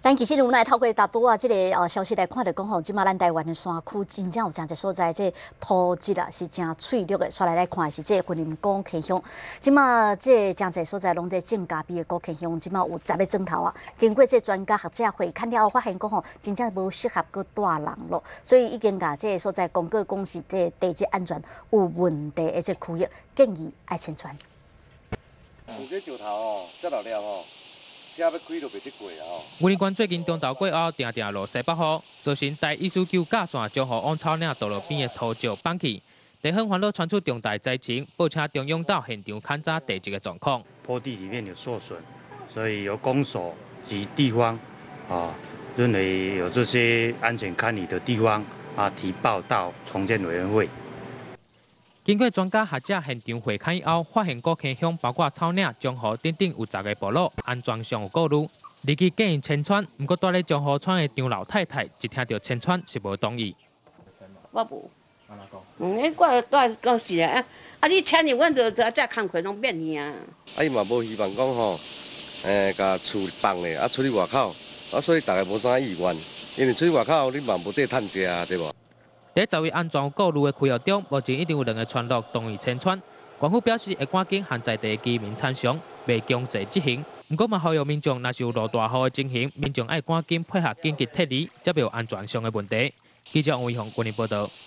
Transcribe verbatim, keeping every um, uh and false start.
但其实无奈透过大多啊，这个呃消息来看，就讲吼，即马咱台湾的山区真正有真侪所在，这土质啊是真翠绿的。刷来来看是这云林高溪乡，即马这真侪所在拢在正嘉比的高溪乡，即马有十个钟头啊。经过这专家学者会勘了后，发现讲吼，真正无适合搁住人咯，所以已经甲这个所在公告讲是这地质安全有问题的这区域，建议爱迁村。 有这石头哦，这老了哦。 车要开就袂得过啊！ 云林县最近中昼过后，定定落西北雨，造成台一四九架线将河往草岭道路边的土石放弃。地方环路传出重大灾情，报车中央到现场勘查地质的状况。 坡地里面有受损，所以由公所及地方啊认为有这些安全堪疑的地方啊，提报到重建委员会。 经过专家学者现场会勘以后，发现高溪乡包括草岭、中河等等有十个部落安全上有顾虑，立即建议迁村。不过，住咧中河村的张老太太一听到迁村是无同意。 我无，嗯，我我讲是啊，啊你迁入，阮就这这工课拢免去啊。 啊，伊嘛无希望讲吼，诶，甲厝放咧，啊，出去外口，啊，所以大家无啥意愿，因为出去外口你嘛无得趁食啊，对无？ 在十位安全有顾虑的区域中，目前已经有两个村落同意迁村。官府表示会赶紧和在地居民参详，未强制执行。不过嘛，呼吁民众若是有落大雨的情形，民众爱赶紧配合紧急撤离，才袂有安全上的问题。记者王伟雄，云林报道。